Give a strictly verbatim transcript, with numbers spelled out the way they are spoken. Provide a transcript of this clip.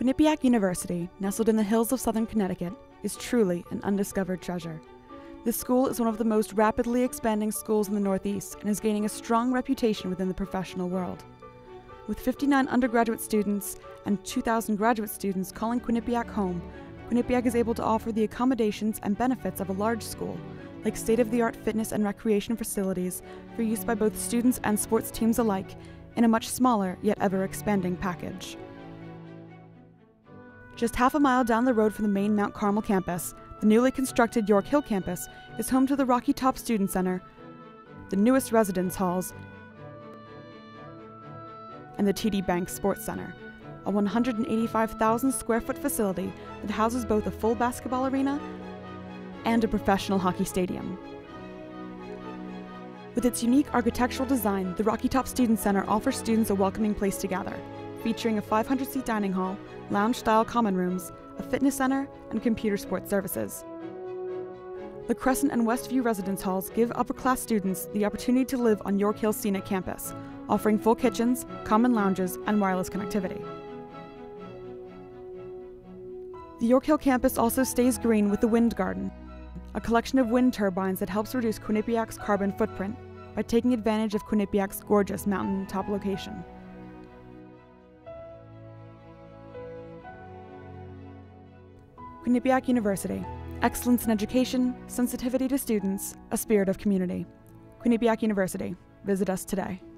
Quinnipiac University, nestled in the hills of southern Connecticut, is truly an undiscovered treasure. This school is one of the most rapidly expanding schools in the Northeast and is gaining a strong reputation within the professional world. With fifty-nine undergraduate students and two thousand graduate students calling Quinnipiac home, Quinnipiac is able to offer the accommodations and benefits of a large school, like state-of-the-art fitness and recreation facilities for use by both students and sports teams alike, in a much smaller yet ever-expanding package. Just half a mile down the road from the main Mount Carmel campus, the newly constructed York Hill campus is home to the Rocky Top Student Center, the newest residence halls, and the T D Bank Sports Center, a one hundred eighty-five thousand square foot facility that houses both a full basketball arena and a professional hockey stadium. With its unique architectural design, the Rocky Top Student Center offers students a welcoming place to gather, featuring a five hundred seat dining hall, lounge-style common rooms, a fitness center, and computer sports services. The Crescent and Westview residence halls give upper-class students the opportunity to live on York Hill's scenic campus, offering full kitchens, common lounges, and wireless connectivity. The York Hill campus also stays green with the Wind Garden, a collection of wind turbines that helps reduce Quinnipiac's carbon footprint by taking advantage of Quinnipiac's gorgeous mountaintop location. Quinnipiac University. Excellence in education, sensitivity to students, a spirit of community. Quinnipiac University. Visit us today.